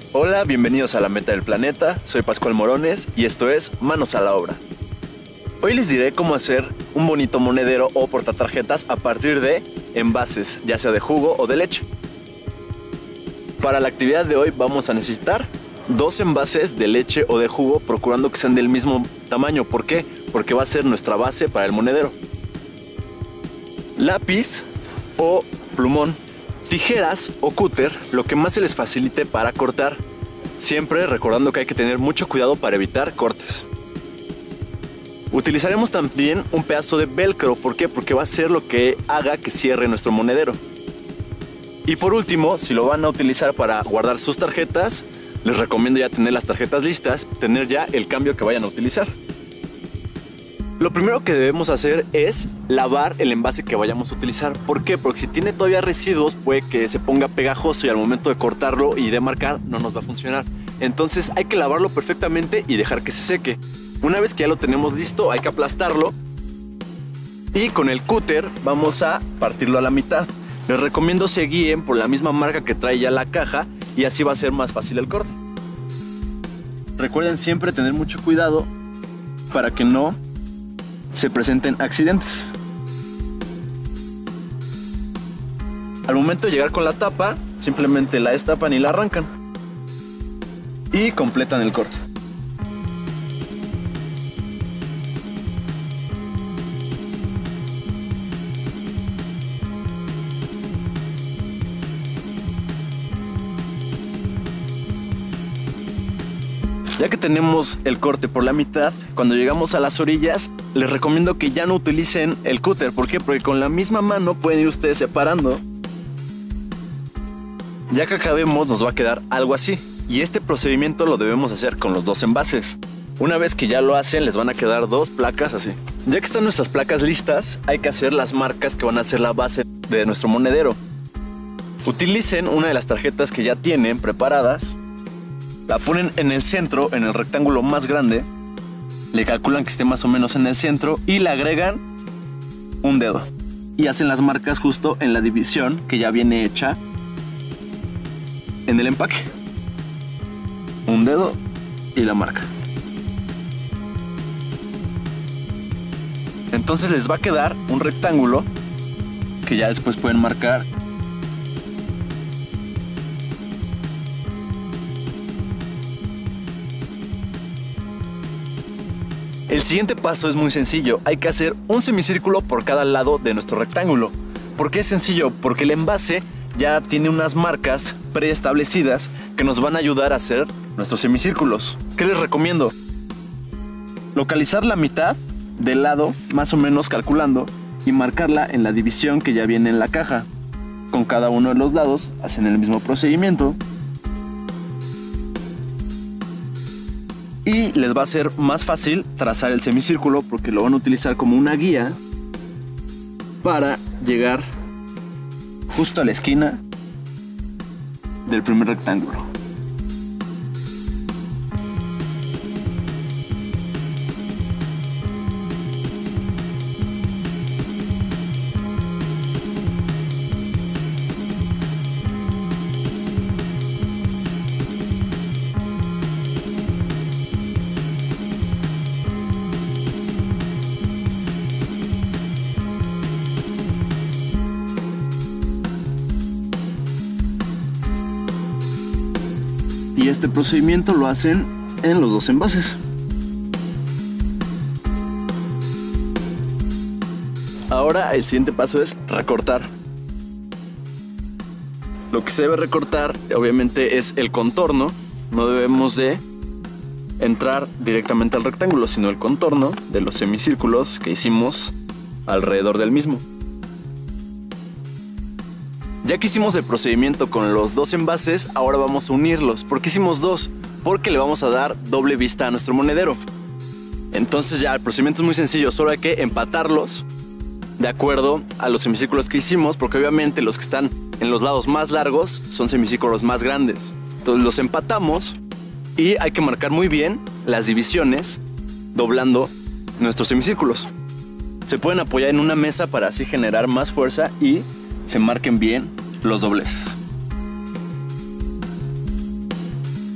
Hola, bienvenidos a La Meta del Planeta, soy Pascual Morones y esto es Manos a la Obra. Hoy les diré cómo hacer un bonito monedero o portatarjetas a partir de envases, ya sea de jugo o de leche. Para la actividad de hoy vamos a necesitar 2 envases de leche o de jugo, procurando que sean del mismo tamaño. ¿Por qué? Porque va a ser nuestra base para el monedero. Lápiz o plumón. Tijeras o cúter, lo que más se les facilite para cortar, siempre recordando que hay que tener mucho cuidado para evitar cortes. Utilizaremos también un pedazo de velcro, ¿por qué? Porque va a ser lo que haga que cierre nuestro monedero. Y por último, si lo van a utilizar para guardar sus tarjetas, les recomiendo ya tener las tarjetas listas, tener ya el cambio que vayan a utilizar. Lo primero que debemos hacer es lavar el envase que vayamos a utilizar. ¿Por qué? Porque si tiene todavía residuos puede que se ponga pegajoso y al momento de cortarlo y de marcar no nos va a funcionar. Entonces hay que lavarlo perfectamente y dejar que se seque. Una vez que ya lo tenemos listo hay que aplastarlo y con el cúter vamos a partirlo a la mitad. Les recomiendo se guíen por la misma marca que trae ya la caja y así va a ser más fácil el corte. Recuerden siempre tener mucho cuidado para que no se presenten accidentes. Al momento de llegar con la tapa, simplemente la destapan y la arrancan y completan el corte. Ya que tenemos el corte por la mitad, cuando llegamos a las orillas, les recomiendo que ya no utilicen el cúter. ¿Por qué? Porque con la misma mano pueden ir ustedes separando. Ya que acabemos nos va a quedar algo así. Y este procedimiento lo debemos hacer con los 2 envases. Una vez que ya lo hacen, les van a quedar 2 placas así. Ya que están nuestras placas listas, hay que hacer las marcas que van a ser la base de nuestro monedero. Utilicen una de las tarjetas que ya tienen preparadas. La ponen en el centro, en el rectángulo más grande. Le calculan que esté más o menos en el centro y le agregan un dedo. Y hacen las marcas justo en la división que ya viene hecha en el empaque. Un dedo y la marca. Entonces les va a quedar un rectángulo que ya después pueden marcar. El siguiente paso es muy sencillo, hay que hacer un semicírculo por cada lado de nuestro rectángulo. ¿Por qué es sencillo? Porque el envase ya tiene unas marcas preestablecidas que nos van a ayudar a hacer nuestros semicírculos. ¿Qué les recomiendo? Localizar la mitad del lado, más o menos calculando, y marcarla en la división que ya viene en la caja. Con cada uno de los lados hacen el mismo procedimiento. Y les va a ser más fácil trazar el semicírculo porque lo van a utilizar como una guía para llegar justo a la esquina del primer rectángulo. Y este procedimiento lo hacen en los 2 envases. Ahora el siguiente paso es recortar. Lo que se debe recortar obviamente es el contorno. No debemos de entrar directamente al rectángulo, sino el contorno de los semicírculos que hicimos alrededor del mismo. Ya que hicimos el procedimiento con los 2 envases, ahora vamos a unirlos. ¿Por qué hicimos 2? Porque le vamos a dar doble vista a nuestro monedero. Entonces ya el procedimiento es muy sencillo, solo hay que empatarlos de acuerdo a los semicírculos que hicimos, porque obviamente los que están en los lados más largos son semicírculos más grandes. Entonces los empatamos y hay que marcar muy bien las divisiones doblando nuestros semicírculos. Se pueden apoyar en una mesa para así generar más fuerza y se marquen bien los dobleces.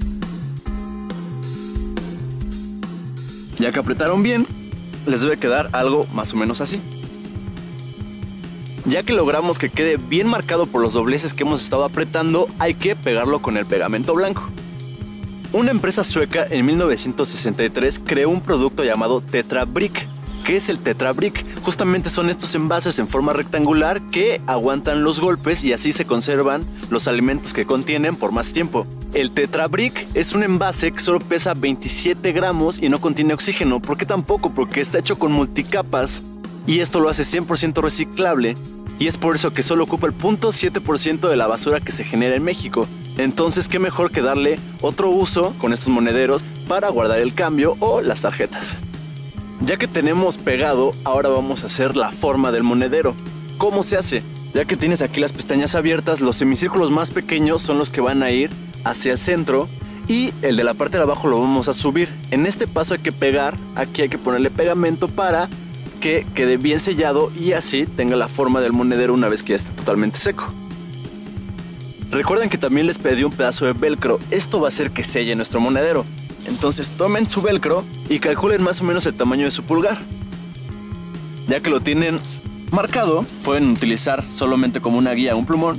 Ya que apretaron bien, les debe quedar algo más o menos así. Ya que logramos que quede bien marcado por los dobleces que hemos estado apretando, hay que pegarlo con el pegamento blanco. Una empresa sueca en 1963 creó un producto llamado Tetra Brick. ¿Qué es el Tetra Brick? Justamente son estos envases en forma rectangular que aguantan los golpes y así se conservan los alimentos que contienen por más tiempo. El Tetra Brick es un envase que solo pesa 27 gramos y no contiene oxígeno. ¿Por qué tampoco? Porque está hecho con multicapas y esto lo hace 100% reciclable. Y es por eso que solo ocupa el 0.7% de la basura que se genera en México. Entonces, qué mejor que darle otro uso con estos monederos para guardar el cambio o las tarjetas. Ya que tenemos pegado, ahora vamos a hacer la forma del monedero. ¿Cómo se hace? Ya que tienes aquí las pestañas abiertas, los semicírculos más pequeños son los que van a ir hacia el centro y el de la parte de abajo lo vamos a subir. En este paso hay que pegar, aquí hay que ponerle pegamento para que quede bien sellado y así tenga la forma del monedero una vez que ya esté totalmente seco. Recuerden que también les pedí un pedazo de velcro. Esto va a hacer que selle nuestro monedero. Entonces tomen su velcro y calculen más o menos el tamaño de su pulgar. Ya que lo tienen marcado, pueden utilizar solamente como una guía un plumón.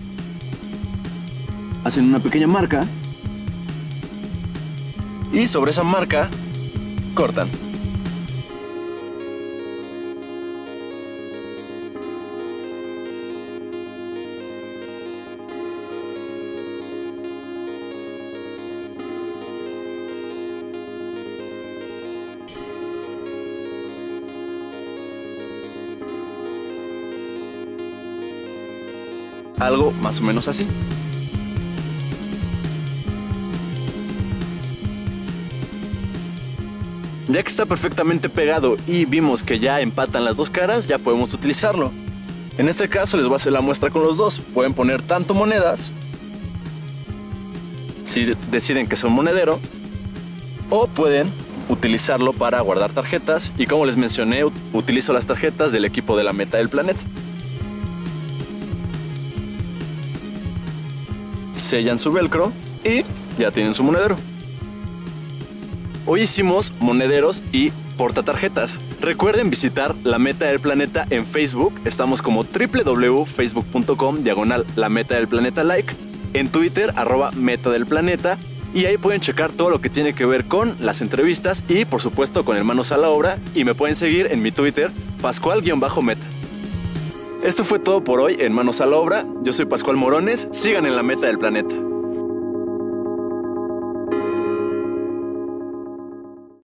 Hacen una pequeña marca y sobre esa marca cortan. Algo más o menos así. Ya que está perfectamente pegado y vimos que ya empatan las dos caras, ya podemos utilizarlo. En este caso les voy a hacer la muestra con los dos. Pueden poner tanto monedas, si deciden que son monedero, o pueden utilizarlo para guardar tarjetas. Y como les mencioné, utilizo las tarjetas del equipo de la Meta del Planeta. Sellan su velcro y ya tienen su monedero. Hoy hicimos monederos y portatarjetas. Recuerden visitar la Meta del Planeta en Facebook. Estamos como www.facebook.com/la Meta del Planeta like. En Twitter @Meta del Planeta. Y ahí pueden checar todo lo que tiene que ver con las entrevistas y por supuesto con el Manos a la Obra. Y me pueden seguir en mi Twitter Pascual_Meta. Esto fue todo por hoy en Manos a la Obra. Yo soy Pascual Morones. Sigan en la Meta del Planeta.